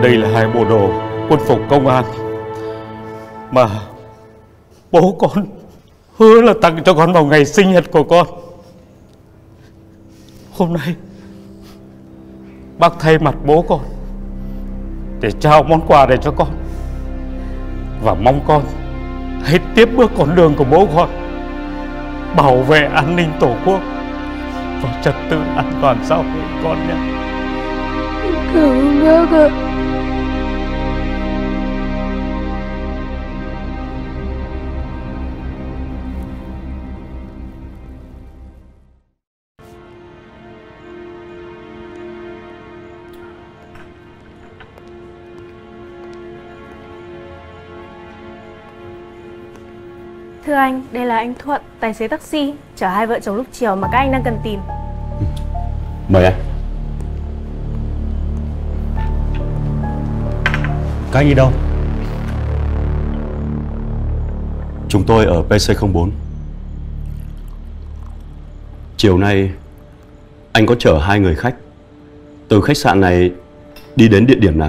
Đây là 2 bộ đồ quân phục công an mà bố con hứa là tặng cho con vào ngày sinh nhật của con. Hôm nay bác thay mặt bố con để trao món quà này cho con, và mong con hãy tiếp bước con đường của bố con, bảo vệ an ninh tổ quốc và trật tự an toàn xã hội con nhé. Cảm ơn bác ạ. Thưa anh, đây là anh Thuận, tài xế taxi chở 2 vợ chồng lúc chiều mà các anh đang cần tìm. Mời anh. Các anh đi đâu? Chúng tôi ở PC04. Chiều nay anh có chở 2 người khách từ khách sạn này đi đến địa điểm nào?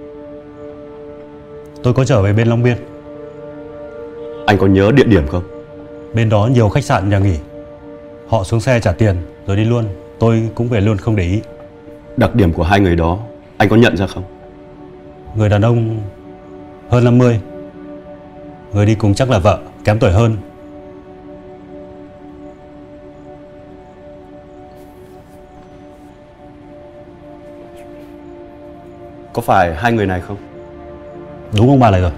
Tôi có trở về bên Long Biên. Anh có nhớ địa điểm không? Bên đó nhiều khách sạn nhà nghỉ. Họ xuống xe trả tiền rồi đi luôn. Tôi cũng về luôn không để ý. Đặc điểm của 2 người đó anh có nhận ra không? Người đàn ông hơn 50. Người đi cùng chắc là vợ, kém tuổi hơn. Có phải 2 người này không? Đúng ông bà này rồi.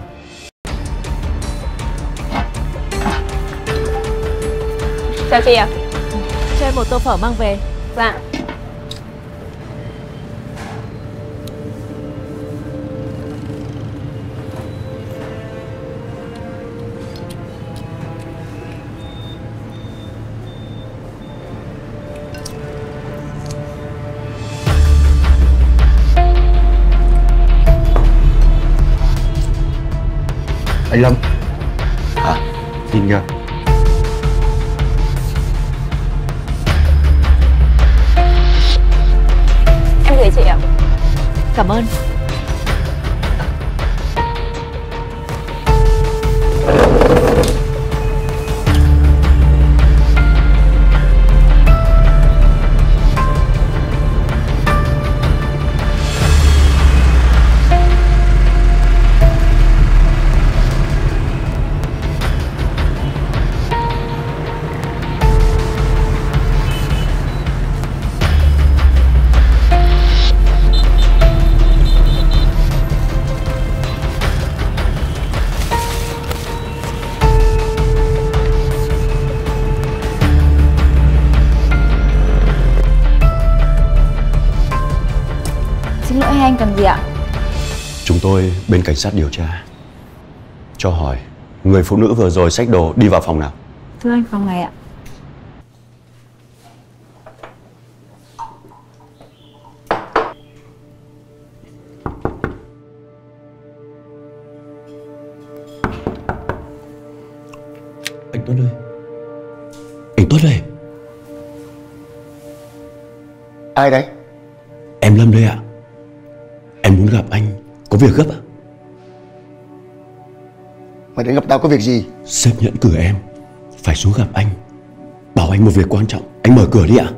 Chào chị ạ. Cho em một tô phở mang về. Dạ. Anh Lâm. Xin nha. Em gửi chị ạ. Cảm ơn. Xin lỗi anh cần gì ạ? Chúng tôi bên cảnh sát điều tra. Cho hỏi, người phụ nữ vừa rồi xách đồ đi vào phòng nào? Thưa anh, phòng này ạ. Anh Tuấn ơi. Anh Tuấn ơi. Ai đấy? Em Lâm đây ạ. Em muốn gặp anh, có việc gấp ạ. Mày đến gặp tao có việc gì? Sếp Nhẫn cử em phải xuống gặp anh, bảo anh một việc quan trọng. Anh mở cửa đi ạ.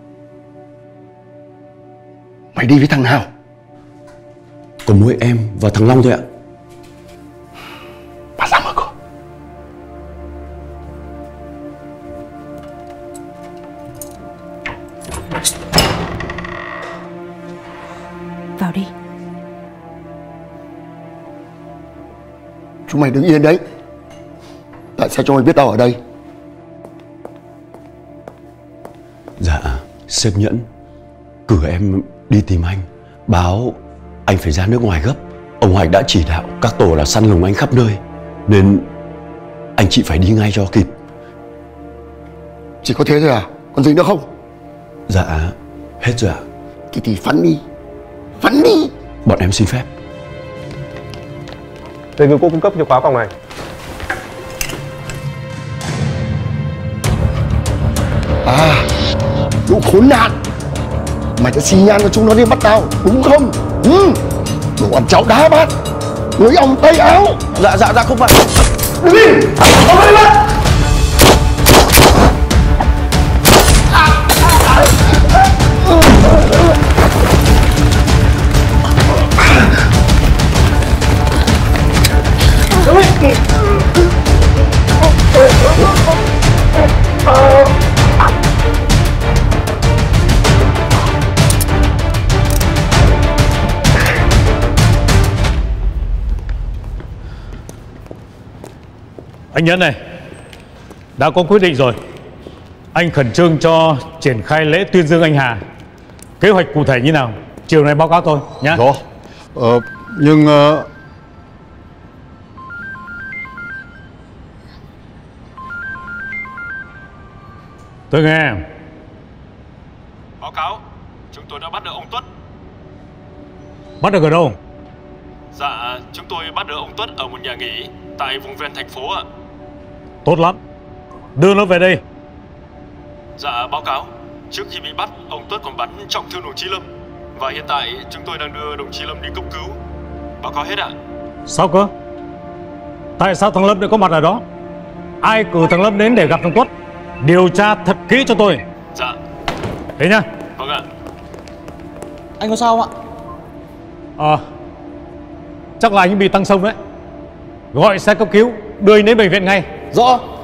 Mày đi với thằng nào? Có mỗi em và thằng Long thôi ạ. Bà ra mở cửa. Vào đi. Chúng mày đứng yên đấy. Tại sao cho mày biết tao ở đây? Dạ, sếp Nhẫn cử em đi tìm anh, báo anh phải ra nước ngoài gấp. Ông Hoạch đã chỉ đạo các tổ là săn lùng anh khắp nơi, nên anh chị phải đi ngay cho kịp. Chỉ có thế thôi à? Còn gì nữa không? Dạ, hết rồi ạ. Thì phắn đi. Phắn đi. Bọn em xin phép. Để người cô cung cấp chìa khóa phòng này. À, lũ khốn nạn. Mày đã xì nhan cho chúng nó đi bắt tao, đúng không? Đồ ăn cháo đá bát, cưới ông tay áo. Dạ không phải. Đứng im, ông đi mất. Anh Nhẫn này, đã có quyết định rồi. Anh khẩn trương cho triển khai lễ tuyên dương anh Hà. Kế hoạch cụ thể như nào chiều nay báo cáo tôi nhé. Đó. Nhưng tôi nghe. Báo cáo, chúng tôi đã bắt được ông Tuất. Bắt được ở đâu? Dạ, chúng tôi bắt được ông Tuất ở một nhà nghỉ tại vùng ven thành phố ạ. Tốt lắm, đưa nó về đây. Dạ, báo cáo, trước khi bị bắt, ông Tuất còn bắn trọng thương đồng chí Lâm. Và hiện tại chúng tôi đang đưa đồng chí Lâm đi cấp cứu. Báo cáo hết ạ. Sao cơ? Tại sao thằng Lâm lại có mặt ở đó? Ai cử thằng Lâm đến để gặp thằng Tuất? Điều tra thật kỹ cho tôi. Dạ. Thế nhá. Vâng ạ. Anh có sao không ạ? Chắc là anh bị tăng sông đấy. Gọi xe cấp cứu, đưa anh đến bệnh viện ngay. Rõ.